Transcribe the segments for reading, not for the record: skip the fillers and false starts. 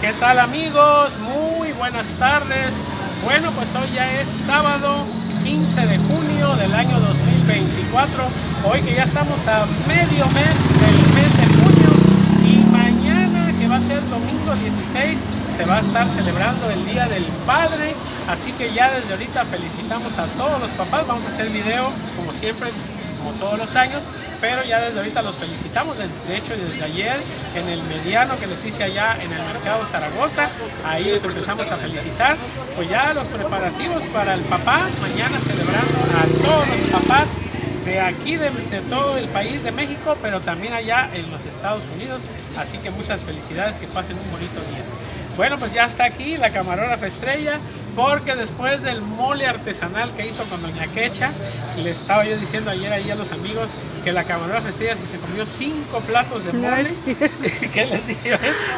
¿Qué tal, amigos? Muy buenas tardes. Bueno, pues hoy ya es sábado 15 de junio del año 2024. Hoy que ya estamos a medio mes del mes de junio y mañana, que va a ser domingo 16, se va a estar celebrando el Día del Padre. Así que ya desde ahorita felicitamos a todos los papás. Vamos a hacer video como siempre, como todos los años, pero ya desde ahorita los felicitamos. De hecho, desde ayer en el mediano que les hice allá en el mercado Zaragoza, ahí los empezamos a felicitar. Pues ya los preparativos para el papá, mañana celebrando a todos los papás de aquí, de todo el país de México, pero también allá en los Estados Unidos. Así que muchas felicidades, que pasen un bonito día. Bueno, pues ya está aquí la camarógrafa estrella, porque después del mole artesanal que hizo con doña Quecha, le estaba yo diciendo ayer ahí a los amigos que la camarógrafa estrella se comió 5 platos de mole. ¿Qué les digo?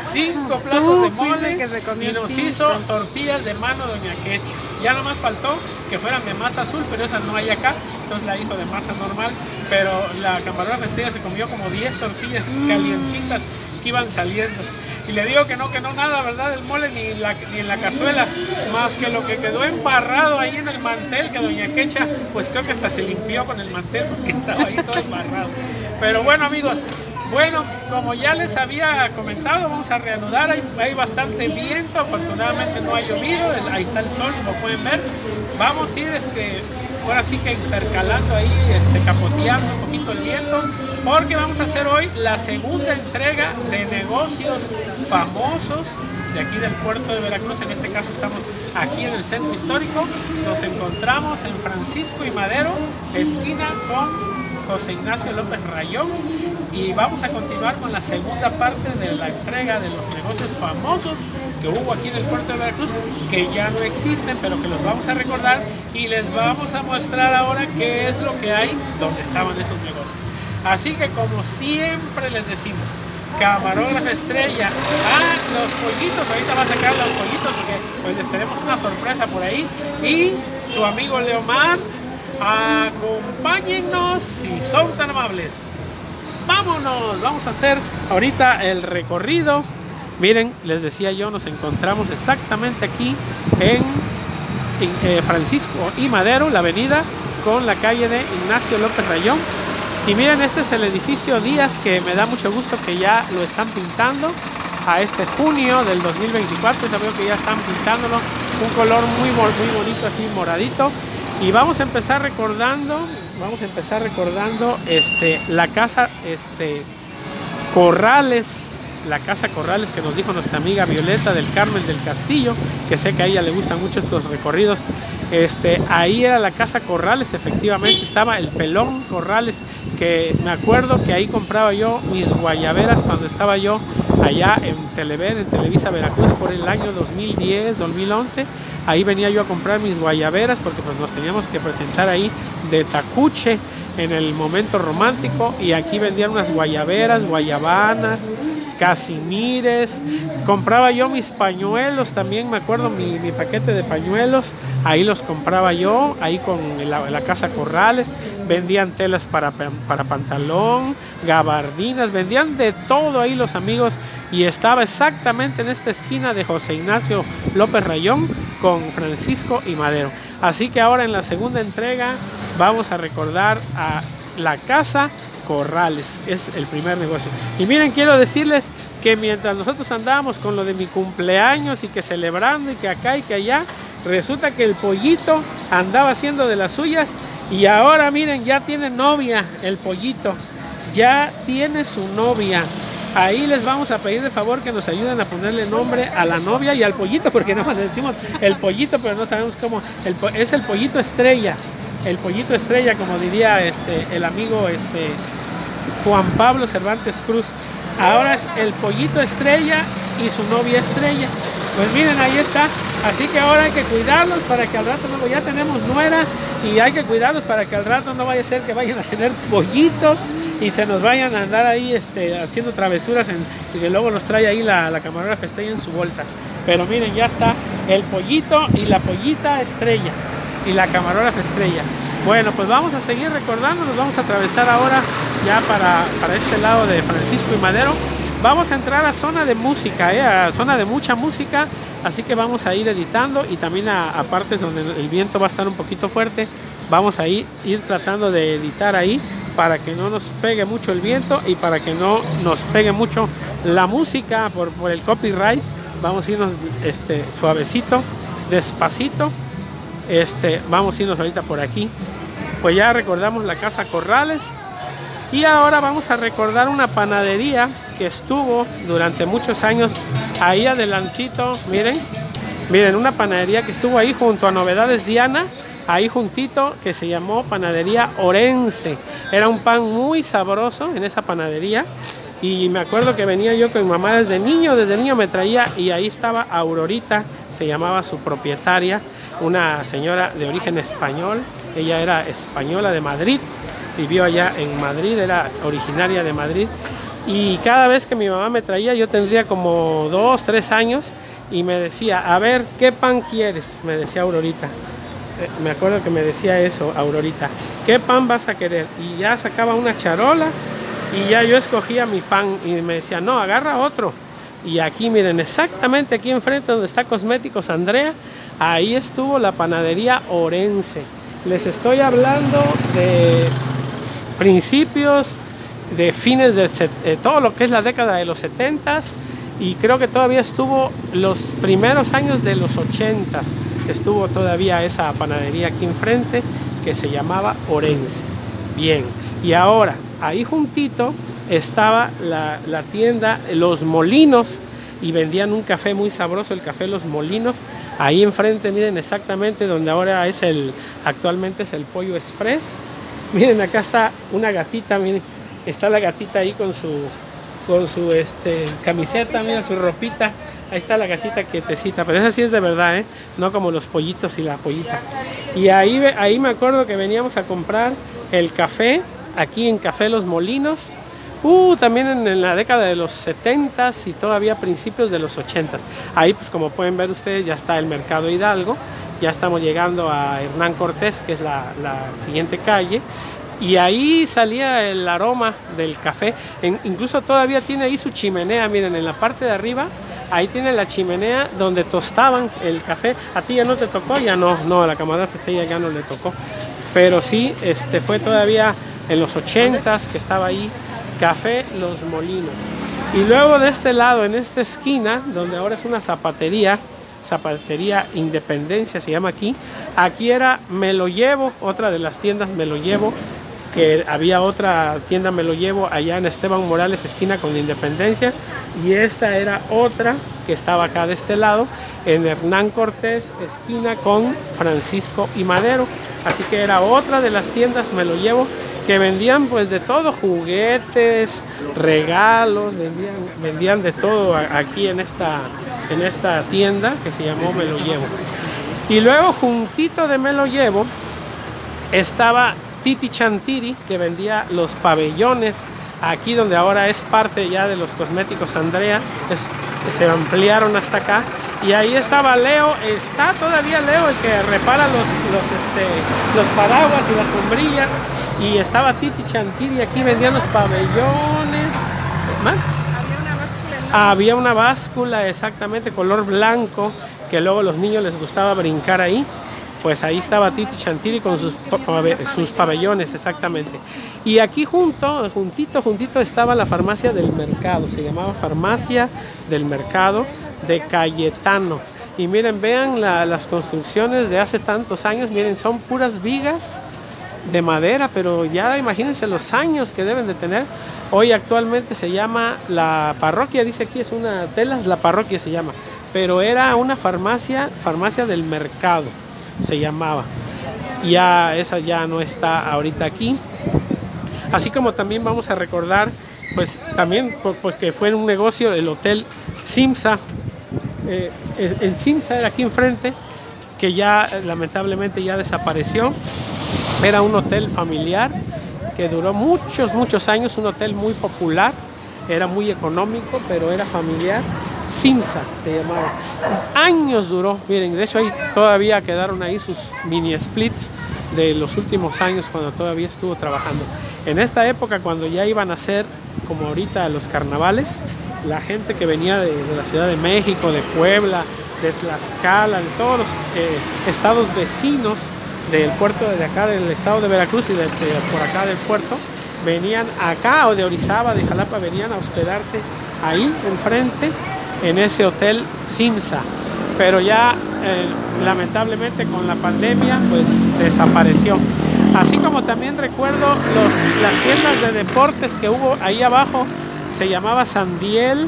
5 platos de mole, y nos hizo tortillas de mano doña Quecha. Ya nomás faltó que fueran de masa azul, pero esa no hay acá, entonces la hizo de masa normal. Pero la camarógrafa estrella se comió como 10 tortillas calientitas que iban saliendo. Y le digo que no nada, ¿verdad? El mole ni en la cazuela, más que lo que quedó embarrado ahí en el mantel, que doña Quecha, pues creo que hasta se limpió con el mantel porque estaba ahí todo embarrado. Pero bueno, amigos, bueno, como ya les había comentado, vamos a reanudar. Hay bastante viento, afortunadamente no ha llovido, ahí está el sol, como pueden ver. Vamos a ir ahora sí que intercalando ahí, capoteando un poquito el viento, porque vamos a hacer hoy la segunda entrega de negocios famosos de aquí del puerto de Veracruz. En este caso estamos aquí en el centro histórico. Nos encontramos en Francisco y Madero, esquina con José Ignacio López Rayón, y vamos a continuar con la segunda parte de la entrega de los negocios famosos que hubo aquí en el puerto de Veracruz, que ya no existen, pero que los vamos a recordar y les vamos a mostrar ahora qué es lo que hay donde estaban esos negocios. Así que, como siempre les decimos, camarógrafa estrella, los pollitos, ahorita va a sacar los pollitos porque pues les tenemos una sorpresa por ahí, y su amigo Leomar. Acompáñennos si son tan amables. Vámonos, vamos a hacer ahorita el recorrido. Miren, les decía yo, nos encontramos exactamente aquí en Francisco y Madero, la avenida con la calle de Ignacio López Rayón. Y miren, este es el edificio Díaz, que me da mucho gusto que ya lo están pintando a junio del 2024. Ya veo que ya están pintándolo, un color muy bonito, así moradito. Y vamos a empezar recordando la casa Corrales, la casa Corrales, que nos dijo nuestra amiga Violeta del Carmen del Castillo, que sé que a ella le gustan mucho estos recorridos. Ahí era la casa Corrales, efectivamente, estaba el Pelón Corrales, que me acuerdo que ahí compraba yo mis guayaberas cuando estaba yo allá en Televisa Veracruz, por el año 2010, 2011. Ahí venía yo a comprar mis guayaberas porque pues nos teníamos que presentar ahí de tacuche en el momento romántico, y aquí vendían unas guayaberas, guayabanas, casimires. Compraba yo mis pañuelos también, me acuerdo, mi paquete de pañuelos, ahí los compraba yo, ahí con la casa Corrales. Vendían telas para pantalón, gabardinas, vendían de todo ahí los amigos, y estaba exactamente en esta esquina de José Ignacio López Rayón con Francisco y Madero. Así que ahora en la segunda entrega vamos a recordar a la casa Corrales, es el primer negocio. Y miren, quiero decirles que mientras nosotros andábamos con lo de mi cumpleaños y que celebrando y que acá y que allá, resulta que el pollito andaba haciendo de las suyas. Y ahora miren, ya tiene novia el pollito, ya tiene su novia. Ahí les vamos a pedir de favor que nos ayuden a ponerle nombre a la novia y al pollito, porque nada más le decimos el pollito, pero no sabemos cómo. Es el pollito estrella, como diría el amigo Juan Pablo Cervantes Cruz. Ahora es el pollito estrella y su novia estrella. Pues miren, ahí está. Así que ahora hay que cuidarlos para que al rato no, ya tenemos nuera, y hay que cuidarlos para que al rato no vaya a ser que vayan a tener pollitos y se nos vayan a andar ahí haciendo travesuras y que luego los trae ahí la camarógrafa estrella en su bolsa. Pero miren, ya está el pollito y la pollita estrella y la camarógrafa estrella. Bueno, pues vamos a seguir recordando, nos vamos a atravesar ahora ya para este lado de Francisco y Madero. vamos a entrar a zona de música, a zona de mucha música, así que vamos a ir editando y también a partes donde el viento va a estar un poquito fuerte, vamos a ir tratando de editar ahí para que no nos pegue mucho el viento y para que no nos pegue mucho la música por el copyright. Vamos a irnos suavecito, despacito, vamos a irnos ahorita por aquí. Pues ya recordamos la Casa Corrales y ahora vamos a recordar una panadería que estuvo durante muchos años ahí adelantito, miren, una panadería que estuvo ahí junto a Novedades Diana, ahí juntito, que se llamó Panadería Orense. Era un pan muy sabroso en esa panadería y me acuerdo que venía yo con mi mamá desde niño me traía, y ahí estaba Aurorita, se llamaba su propietaria, una señora de origen español. Ella era española de Madrid, vivió allá en Madrid, era originaria de Madrid. Y cada vez que mi mamá me traía, yo tendría como 2, 3 años, y me decía, a ver, ¿qué pan quieres? Me decía Aurorita. Me acuerdo que me decía eso, Aurorita, ¿qué pan vas a querer? Y ya sacaba una charola, y ya yo escogía mi pan, y me decía, no, agarra otro. Y aquí, miren, exactamente aquí enfrente donde está Cosméticos Andrea, ahí estuvo la Panadería Orense. Les estoy hablando de principios, de fines de todo lo que es la década de los 70s, y creo que todavía estuvo los primeros años de los 80s, estuvo todavía esa panadería aquí enfrente que se llamaba Orense. Bien, y ahora ahí juntito estaba la tienda Los Molinos, y vendían un café muy sabroso, el café Los Molinos. Ahí enfrente, miren, exactamente donde ahora actualmente es el Pollo Express. Miren, acá está una gatita, miren, está la gatita ahí con su camiseta, miren, su ropita. Ahí está la gatita quietecita, pero esa sí es de verdad, no como los pollitos y la pollita. Y ahí me acuerdo que veníamos a comprar el café, aquí en Café Los Molinos. También en la década de los 70s y todavía principios de los 80s. Ahí, pues como pueden ver ustedes, ya está el Mercado Hidalgo. Ya estamos llegando a Hernán Cortés, que es la siguiente calle. Y ahí salía el aroma del café. Incluso todavía tiene ahí su chimenea. Miren, en la parte de arriba, ahí tiene la chimenea donde tostaban el café. ¿A ti ya no te tocó? Ya no, a la camarógrafa ya no le tocó. Pero sí, fue todavía en los 80s que estaba ahí Café Los Molinos. Y luego de este lado, en esta esquina, donde ahora es una zapatería Independencia se llama aquí era Me Lo Llevo, otra de las tiendas Me Lo Llevo, que había otra tienda Me Lo Llevo allá en Esteban Morales, esquina con Independencia, y esta era otra que estaba acá de este lado, en Hernán Cortés, esquina con Francisco y Madero. Así que era otra de las tiendas Me Lo Llevo, que vendían pues de todo, juguetes, regalos, vendían de todo aquí en esta tienda que se llamó Me Lo Llevo. Y luego juntito de Me Lo Llevo estaba Titi Chantiri, que vendía los pabellones, aquí donde ahora es parte ya de los Cosméticos Andrea, se ampliaron hasta acá. Y ahí estaba Leo, está todavía Leo, el que repara los paraguas y las sombrillas. Y estaba Titi Chantiri, aquí vendían los pabellones. ¿Más? Había una báscula, exactamente, color blanco, que luego a los niños les gustaba brincar ahí. Pues ahí estaba Titi Chantiri con sus pabellones, exactamente. Y aquí juntito estaba la Farmacia del Mercado, se llamaba Farmacia del Mercado de Cayetano. Y miren, vean las construcciones de hace tantos años, miren, son puras vigas de madera, pero ya imagínense los años que deben de tener. Hoy actualmente se llama La Parroquia, dice aquí, es una telas, La Parroquia se llama, pero era una farmacia del Mercado se llamaba. Ya esa ya no está ahorita aquí. Así como también vamos a recordar, pues también pues que fue un negocio el Hotel Simsa. El Simsa era aquí enfrente, que ya lamentablemente ya desapareció. Era un hotel familiar que duró muchos años, un hotel muy popular, era muy económico, pero era familiar. Simsa se llamaba. Años duró, miren, de hecho ahí todavía quedaron ahí sus mini splits de los últimos años cuando todavía estuvo trabajando. En esta época, cuando ya iban a ser como ahorita los carnavales, la gente que venía de la Ciudad de México, de Puebla, de Tlaxcala, de todos los estados vecinos del puerto de acá, del estado de Veracruz y por acá del puerto, venían acá, o de Orizaba, de Jalapa, venían a hospedarse ahí enfrente en ese hotel Simsa. Pero ya lamentablemente con la pandemia pues desapareció. Así como también recuerdo las tiendas de deportes que hubo ahí abajo, se llamaba Sandiel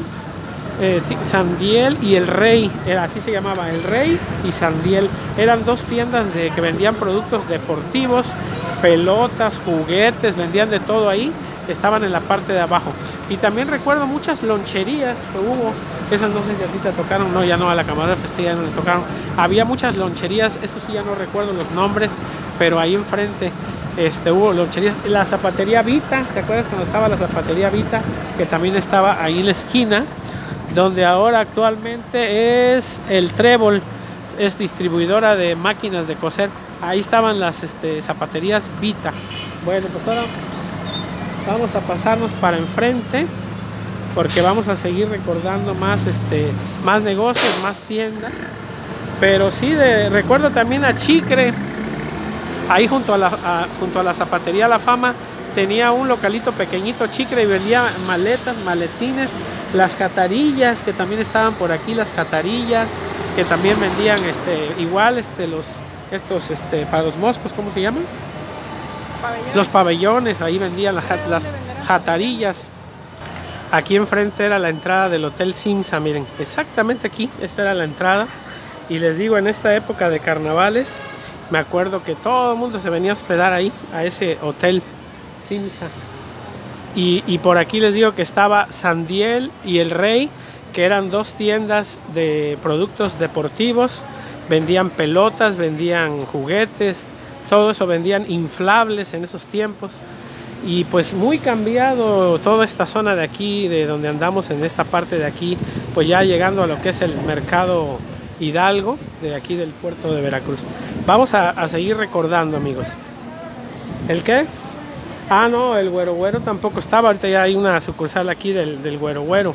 y El Rey, así se llamaba, El Rey y Sandiel. Eran dos tiendas que vendían productos deportivos, pelotas, juguetes, vendían de todo ahí, estaban en la parte de abajo. Y también recuerdo muchas loncherías que hubo, esas no sé si a ti te tocaron, no, ya no, a la camarada Festilla no le tocaron. Había muchas loncherías, eso sí ya no recuerdo los nombres, pero ahí enfrente hubo loncherías. La zapatería Vita, ¿te acuerdas cuando estaba la zapatería Vita? Que también estaba ahí en la esquina, donde ahora actualmente es el Trébol, es distribuidora de máquinas de coser. Ahí estaban las zapaterías Vita. Bueno, pues ahora vamos a pasarnos para enfrente, porque vamos a seguir recordando más negocios, más tiendas. Pero sí, recuerdo también a Chicre, ahí junto a la zapatería La Fama, tenía un localito pequeñito Chicre y vendía maletas, maletines, las jatarillas que también estaban por aquí, las jatarillas que también vendían igual estos para los moscos, ¿cómo se llaman? Pabellones. Los pabellones, ahí vendían las jatarillas. Aquí enfrente era la entrada del Hotel Simsa, miren, exactamente aquí, esta era la entrada. Y les digo, en esta época de carnavales, me acuerdo que todo el mundo se venía a hospedar ahí, a ese Hotel Simsa. Y por aquí les digo que estaba Sandiel y El Rey, que eran dos tiendas de productos deportivos, vendían pelotas, vendían juguetes, todo eso, vendían inflables en esos tiempos. Y pues muy cambiado toda esta zona de aquí, de donde andamos en esta parte de aquí, pues ya llegando a lo que es el mercado Hidalgo, de aquí del puerto de Veracruz. Vamos a seguir recordando, amigos. ¿El qué? Ah, no, el Güero Güero tampoco estaba, ahorita ya hay una sucursal aquí del Güero Güero.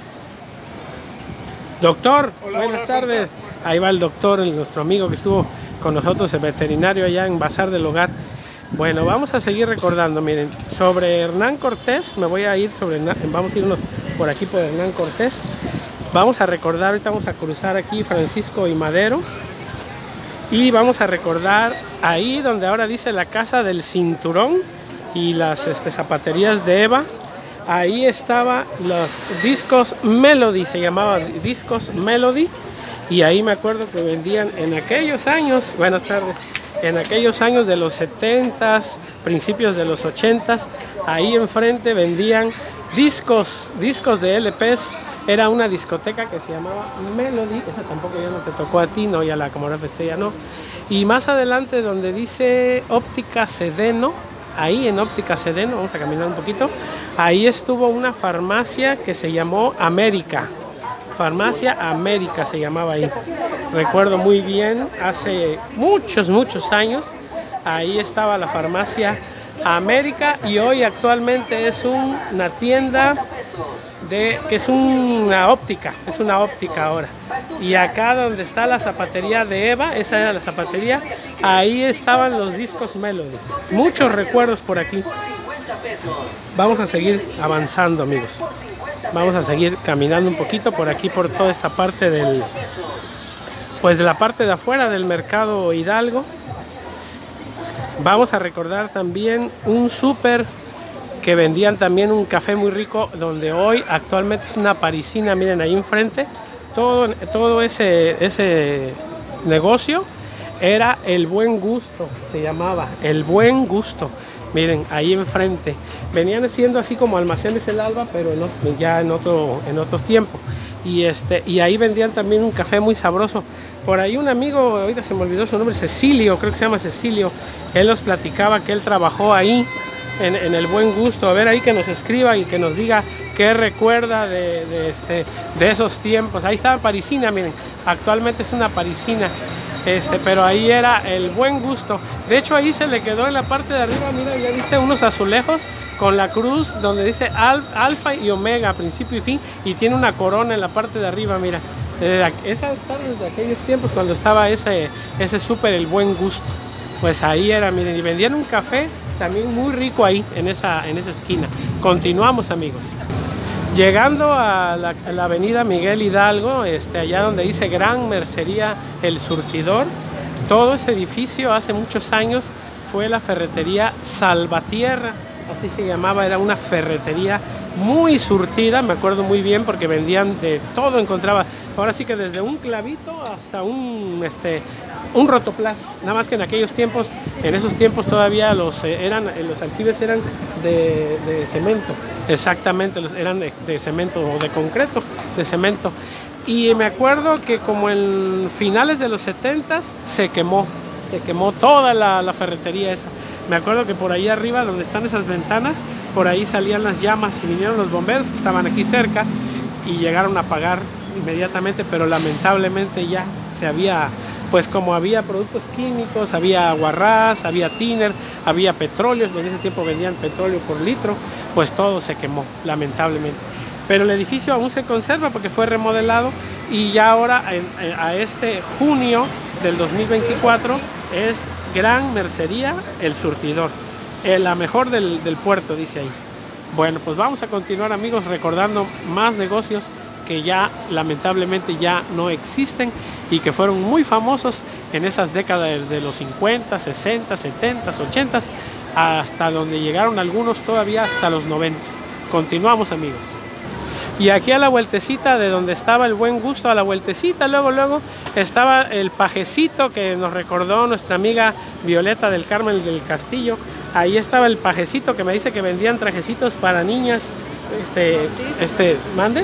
Doctor, hola, buenas tardes. Ahí va el doctor, nuestro amigo que estuvo con nosotros, el veterinario allá en Bazar del Hogar. Bueno, vamos a seguir recordando, miren, sobre Hernán Cortés, vamos a irnos por aquí por Hernán Cortés. Vamos a recordar, ahorita vamos a cruzar aquí Francisco y Madero. Y vamos a recordar ahí donde ahora dice la Casa del Cinturón y las zapaterías de Eva. Ahí estaba los discos Melody, se llamaba discos Melody. Y ahí me acuerdo que vendían en aquellos años, buenas tardes, en aquellos años de los 70s, principios de los 80s, ahí enfrente vendían discos de LPs. Era una discoteca que se llamaba Melody, esa tampoco ya no te tocó a ti, no, ya la camarada Festella no. Y más adelante donde dice Óptica Sedeno, ahí en Óptica Sedeno, vamos a caminar un poquito, ahí estuvo una farmacia que se llamó América. Farmacia América se llamaba ahí. Recuerdo muy bien, hace muchos años, ahí estaba la farmacia América y hoy actualmente es una tienda que es una óptica, ahora. Y acá donde está la zapatería de Eva, esa era la zapatería, ahí estaban los discos Melody. Muchos recuerdos por aquí. Vamos a seguir avanzando, amigos. Vamos a seguir caminando un poquito por aquí, por toda esta parte de la parte de afuera del mercado Hidalgo. Vamos a recordar también un súper que vendían también un café muy rico, donde hoy actualmente es una parisina, miren ahí enfrente. Todo ese negocio era El Buen Gusto, se llamaba El Buen Gusto. Miren, ahí enfrente. Venían siendo así como almacenes El Alba, pero ya en otros tiempos. Y ahí vendían también un café muy sabroso. Por ahí un amigo, ahorita se me olvidó su nombre, Cecilio, creo que se llama Cecilio. Él nos platicaba que él trabajó ahí en El Buen Gusto. A ver ahí que nos escriba y que nos diga qué recuerda de esos tiempos. Ahí estaba parisina, miren. Actualmente es una parisina. Pero ahí era El Buen Gusto. De hecho ahí se le quedó en la parte de arriba, mira, ya viste unos azulejos con la cruz donde dice Alfa y Omega, principio y fin, y tiene una corona en la parte de arriba, mira. Esa está desde aquellos tiempos cuando estaba ese súper El Buen Gusto. Pues ahí era, miren, y vendían un café también muy rico ahí, en esa esquina. Continuamos, amigos. Llegando a la avenida Miguel Hidalgo, allá donde dice Gran Mercería El Surtidor, todo ese edificio hace muchos años fue la ferretería Salvatierra, así se llamaba, era una ferretería muy surtida, me acuerdo muy bien porque vendían de todo, encontraba, ahora sí que desde un clavito hasta un rotoplas, nada más que en aquellos tiempos, en esos tiempos todavía los aljibes eran de cemento, exactamente, eran de cemento o de concreto, de cemento. Y me acuerdo que como en finales de los 70s se quemó toda la ferretería esa. Me acuerdo que por ahí arriba, donde están esas ventanas, por ahí salían las llamas y vinieron los bomberos que estaban aquí cerca y llegaron a apagar inmediatamente, pero lamentablemente ya se había, pues como había productos químicos, había aguarrás, había tiner, había petróleos, en ese tiempo vendían petróleo por litro, pues todo se quemó, lamentablemente. Pero el edificio aún se conserva porque fue remodelado y ya ahora a junio del 2024 es Gran Mercería El Surtidor, la mejor del puerto, dice ahí. Bueno, pues vamos a continuar, amigos, recordando más negocios que ya lamentablemente ya no existen y que fueron muy famosos en esas décadas de los 50, 60, 70, 80, hasta donde llegaron algunos todavía hasta los 90. Continuamos, amigos. Y aquí a la vueltecita de donde estaba El Buen Gusto, a la vueltecita, luego estaba el Pajecito que nos recordó nuestra amiga Violeta del Carmen del Castillo. Ahí estaba el Pajecito que me dice que vendían trajecitos para niñas. ¿Mande?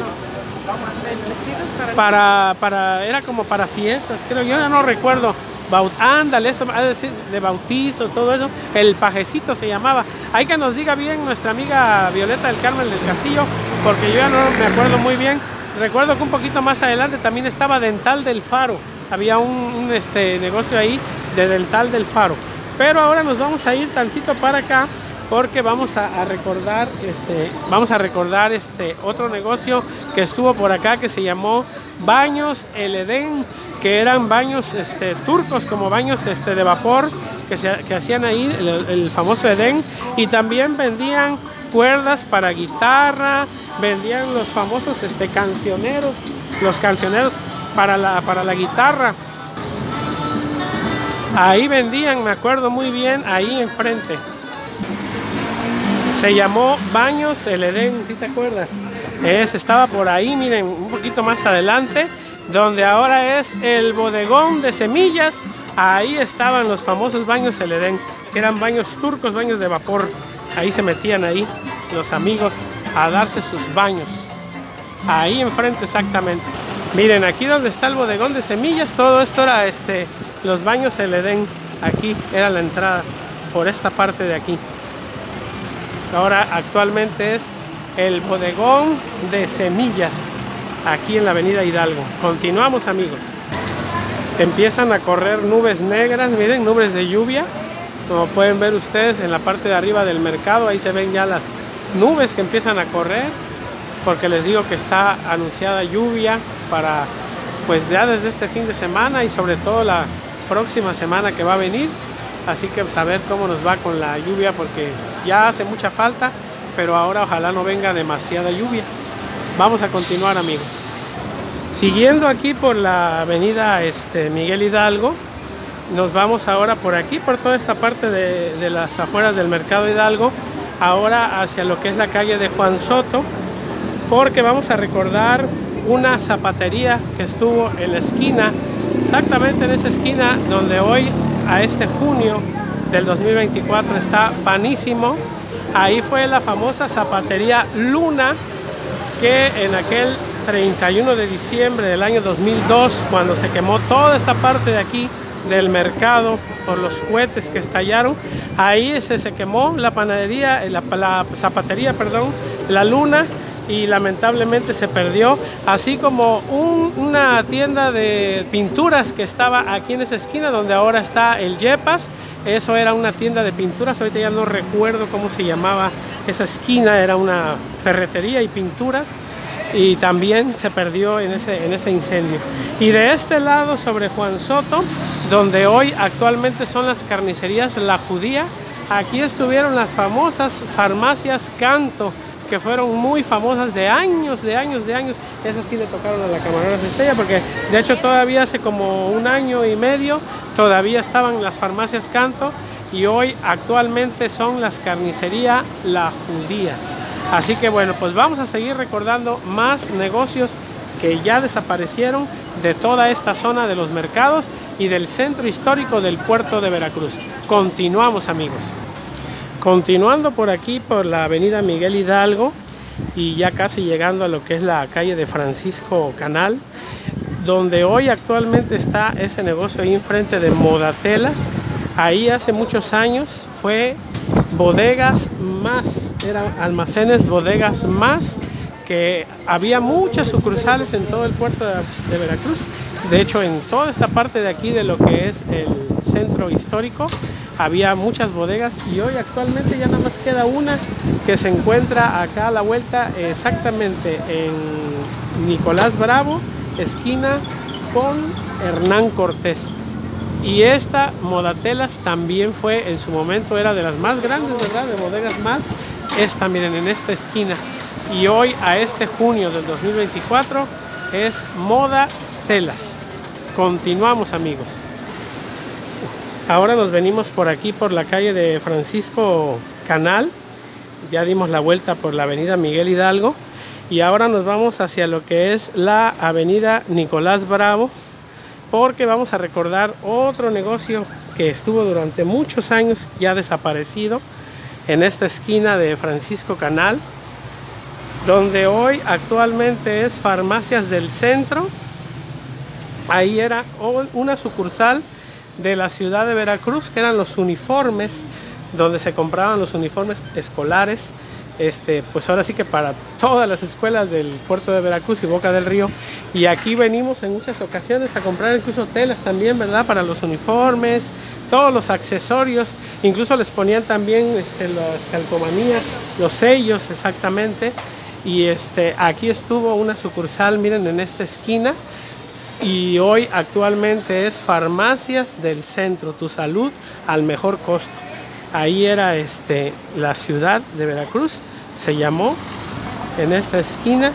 Era como para fiestas, creo, yo ya no recuerdo. Ándale, eso, es decir, de bautizo, todo eso. El Pajecito se llamaba. Hay que nos diga bien nuestra amiga Violeta del Carmen del Castillo, porque yo ya no me acuerdo muy bien. Recuerdo que un poquito más adelante también estaba Dental del Faro. Había un negocio ahí de Dental del Faro. Pero ahora nos vamos a ir tantito para acá porque vamos a recordar otro negocio que estuvo por acá que se llamó Baños El Edén, que eran baños turcos, como baños de vapor que hacían ahí, el famoso Edén, y también vendían cuerdas para guitarra, vendían los famosos cancioneros, los cancioneros para la guitarra. Ahí vendían, me acuerdo muy bien, ahí enfrente. Se llamó Baños El Edén, ¿sí te acuerdas? Estaba por ahí, miren, un poquito más adelante, donde ahora es el bodegón de semillas. Ahí estaban los famosos Baños El Edén, que eran baños turcos, baños de vapor. Ahí se metían ahí los amigos a darse sus baños. Ahí enfrente exactamente. Miren, aquí donde está el bodegón de semillas, todo esto era los Baños El Edén. Aquí era la entrada, por esta parte de aquí. Ahora actualmente es el bodegón de semillas, aquí en la avenida Hidalgo. Continuamos, amigos. Empiezan a correr nubes negras, miren, nubes de lluvia. Como pueden ver ustedes en la parte de arriba del mercado, ahí se ven ya las nubes que empiezan a correr, porque les digo que está anunciada lluvia para, pues ya desde este fin de semana y sobre todo la próxima semana que va a venir. Así que pues, a ver cómo nos va con la lluvia, porque ya hace mucha falta, pero ahora ojalá no venga demasiada lluvia. Vamos a continuar, amigos. Siguiendo aquí por la avenida Miguel Hidalgo, nos vamos ahora por aquí, por toda esta parte de las afueras del mercado Hidalgo, ahora hacia lo que es la calle de Juan Soto, porque vamos a recordar una zapatería que estuvo en la esquina, exactamente en esa esquina donde hoy, a junio del 2024, está Panísimo. Ahí fue la famosa zapatería Luna, que en aquel 31 de diciembre del año 2002, cuando se quemó toda esta parte de aquí del mercado por los cohetes que estallaron, ahí se quemó la panadería, la zapatería, perdón, la Luna, y lamentablemente se perdió, así como una tienda de pinturas que estaba aquí en esa esquina donde ahora está el Yepas. Eso era una tienda de pinturas, ahorita ya no recuerdo cómo se llamaba esa esquina era una ferretería y pinturas, y también se perdió en ese incendio. Y de este lado, sobre Juan Soto, donde hoy actualmente son las carnicerías La Judía, aquí estuvieron las famosas farmacias Canto, que fueron muy famosas de años. Esas sí le tocaron a la Camarones Estrella, porque de hecho todavía hace como un año y medio todavía estaban las farmacias Canto, y hoy actualmente son las carnicerías La Judía. Así que bueno, pues vamos a seguir recordando más negocios que ya desaparecieron de toda esta zona de los mercados y del centro histórico del puerto de Veracruz. Continuamos, amigos. Continuando por aquí, por la avenida Miguel Hidalgo, y ya casi llegando a lo que es la calle de Francisco Canal, donde hoy actualmente está ese negocio ahí enfrente de Modatelas. Ahí hace muchos años fue Bodegas Más, eran almacenes Bodegas Más, que había muchas sucursales en todo el puerto de Veracruz. De hecho, en toda esta parte de aquí de lo que es el centro histórico había muchas bodegas, y hoy actualmente ya nada más queda una que se encuentra acá a la vuelta, exactamente en Nicolás Bravo, esquina con Hernán Cortés. Y esta Modatelas también fue, en su momento era de las más grandes, ¿verdad?, de Bodegas Más. Esta, miren, en esta esquina. Y hoy, a este junio del 2024, es Modatelas. Continuamos, amigos. Ahora nos venimos por aquí, por la calle de Francisco Canal. Ya dimos la vuelta por la avenida Miguel Hidalgo. Y ahora nos vamos hacia lo que es la avenida Nicolás Bravo, porque vamos a recordar otro negocio que estuvo durante muchos años ya desaparecido en esta esquina de Francisco Canal, donde hoy actualmente es Farmacias del Centro. Ahí era una sucursal de la ciudad de Veracruz, que eran los uniformes, donde se compraban los uniformes escolares, pues ahora sí que para todas las escuelas del puerto de Veracruz y Boca del Río. Y aquí venimos en muchas ocasiones a comprar incluso telas también, ¿verdad?, para los uniformes, todos los accesorios, incluso les ponían también las calcomanías, los sellos, exactamente. Y aquí estuvo una sucursal, miren, en esta esquina, y hoy actualmente es Farmacias del Centro, tu salud al mejor costo. Ahí era la ciudad de Veracruz, se llamó, en esta esquina.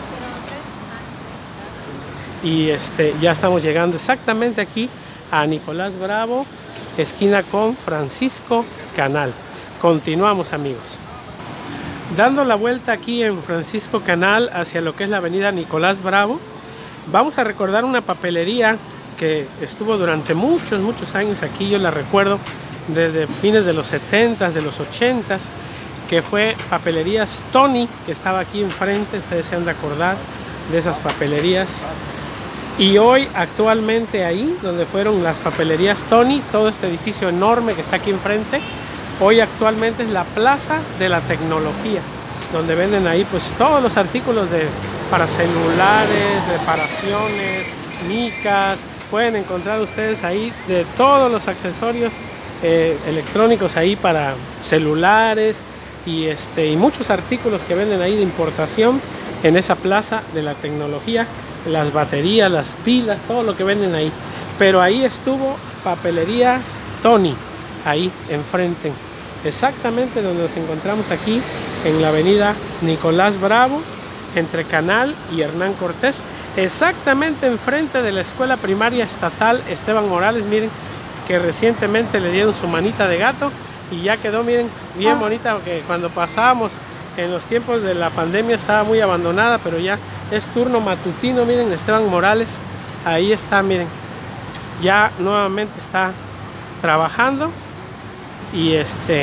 Y ya estamos llegando exactamente aquí a Nicolás Bravo, esquina con Francisco Canal. Continuamos, amigos. Dando la vuelta aquí en Francisco Canal hacia lo que es la avenida Nicolás Bravo, vamos a recordar una papelería que estuvo durante muchos años aquí. Yo la recuerdo desde fines de los 70s, de los 80s, que fue Papelerías Tony, que estaba aquí enfrente. Ustedes se han de acordar de esas papelerías. Y hoy actualmente ahí, donde fueron las papelerías Tony, todo este edificio enorme que está aquí enfrente, hoy actualmente es la Plaza de la Tecnología, donde venden ahí pues todos los artículos para celulares, reparaciones, micas. Pueden encontrar ustedes ahí de todos los accesorios electrónicos ahí para celulares, y muchos artículos que venden ahí de importación en esa Plaza de la Tecnología, las baterías, las pilas, todo lo que venden ahí. Pero ahí estuvo Papelerías Tony, ahí enfrente, exactamente donde nos encontramos aquí en la avenida Nicolás Bravo, entre Canal y Hernán Cortés, exactamente enfrente de la Escuela Primaria Estatal Esteban Morales. Miren que recientemente le dieron su manita de gato y ya quedó, miren, bien bonita, porque cuando pasábamos en los tiempos de la pandemia estaba muy abandonada, pero ya es turno matutino. Miren, Esteban Morales, ahí está, miren, ya nuevamente está trabajando, y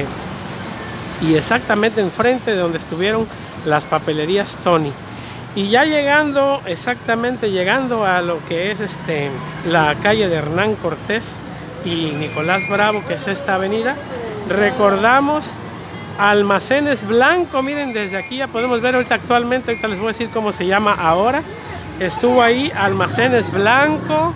exactamente enfrente de donde estuvieron las papelerías Tony. Y ya llegando, exactamente llegando a lo que es la calle de Hernán Cortés y Nicolás Bravo, que es esta avenida, recordamos Almacenes Blanco. Miren, desde aquí ya podemos ver ahorita les voy a decir cómo se llama ahora. Estuvo ahí Almacenes Blanco,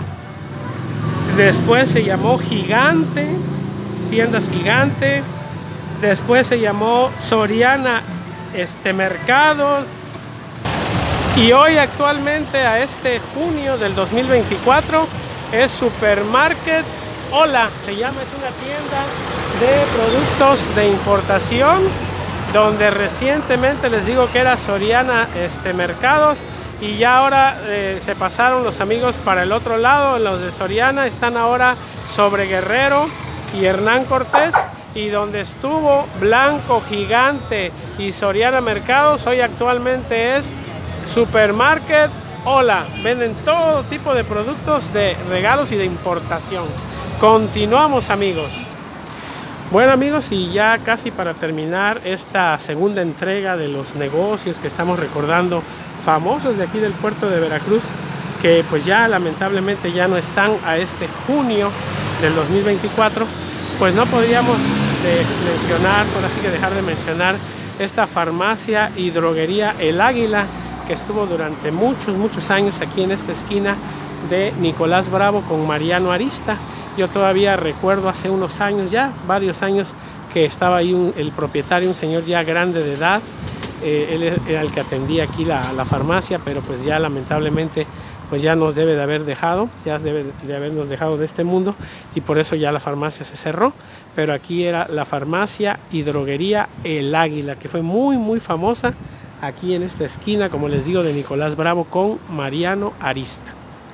después se llamó Gigante, Tiendas Gigante, después se llamó Soriana Mercados. Y hoy actualmente a junio del 2024 es Supermarket Hola, se llama, es una tienda de productos de importación, donde recientemente les digo que era Soriana Mercados, y ya ahora se pasaron los amigos para el otro lado. Los de Soriana están ahora sobre Guerrero y Hernán Cortés, y donde estuvo Blanco, Gigante y Soriana Mercados, hoy actualmente es Supermarket Hola. Venden todo tipo de productos de regalos y de importación. Continuamos, amigos. Bueno, amigos, y ya casi para terminar esta segunda entrega de los negocios que estamos recordando, famosos de aquí del puerto de Veracruz, que pues ya lamentablemente ya no están a junio del 2024, pues no podríamos mencionar, por así que dejar de mencionar, esta farmacia y droguería El Águila, que estuvo durante muchos años aquí en esta esquina de Nicolás Bravo con Mariano Arista. Yo todavía recuerdo hace unos años, ya varios años, que estaba ahí el propietario, un señor ya grande de edad. Él era el que atendía aquí la farmacia, pero pues ya lamentablemente pues ya nos debe de haber dejado, ya debe de habernos dejado de este mundo, y por eso ya la farmacia se cerró. Pero aquí era la farmacia y droguería El Águila, que fue muy famosa aquí en esta esquina, como les digo, de Nicolás Bravo con Mariano Arista.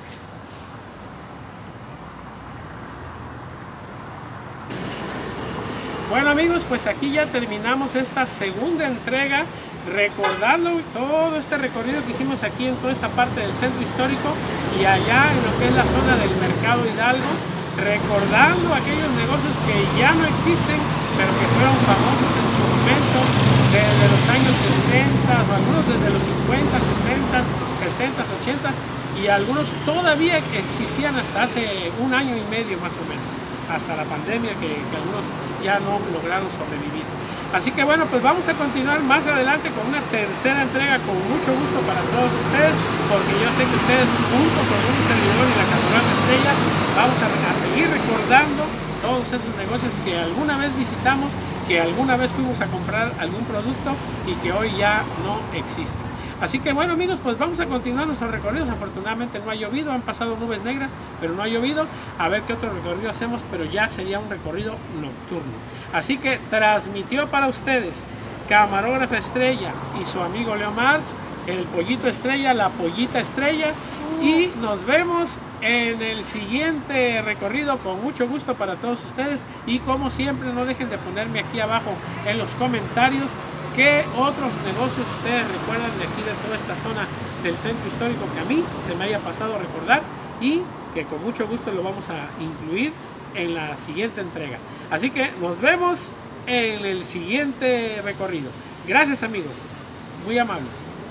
Bueno, amigos, pues aquí ya terminamos esta segunda entrega, recordando todo este recorrido que hicimos aquí en toda esta parte del centro histórico y allá en lo que es la zona del Mercado Hidalgo, recordando aquellos negocios que ya no existen, pero que fueron famosos en su momento, desde los años 60, o algunos desde los 50, 60, 70, 80, y algunos todavía existían hasta hace un año y medio más o menos, hasta la pandemia, que algunos ya no lograron sobrevivir. Así que bueno, pues vamos a continuar más adelante con una tercera entrega con mucho gusto para todos ustedes, porque yo sé que ustedes, junto con un servidor y la Camarada Estrella, vamos a seguir recordando todos esos negocios que alguna vez visitamos, que alguna vez fuimos a comprar algún producto y que hoy ya no existen. Así que bueno, amigos, pues vamos a continuar nuestros recorridos. Afortunadamente no ha llovido, han pasado nubes negras, pero no ha llovido. A ver qué otro recorrido hacemos, pero ya sería un recorrido nocturno. Así que transmitió para ustedes Camarógrafa Estrella y su amigo Leo Marx, el Pollito Estrella, la Pollita Estrella, y nos vemos en el siguiente recorrido con mucho gusto para todos ustedes. Y como siempre, no dejen de ponerme aquí abajo en los comentarios qué otros negocios ustedes recuerdan de aquí, de toda esta zona del centro histórico, que a mí se me haya pasado a recordar, y que con mucho gusto lo vamos a incluir en la siguiente entrega. Así que nos vemos en el siguiente recorrido. Gracias, amigos, muy amables.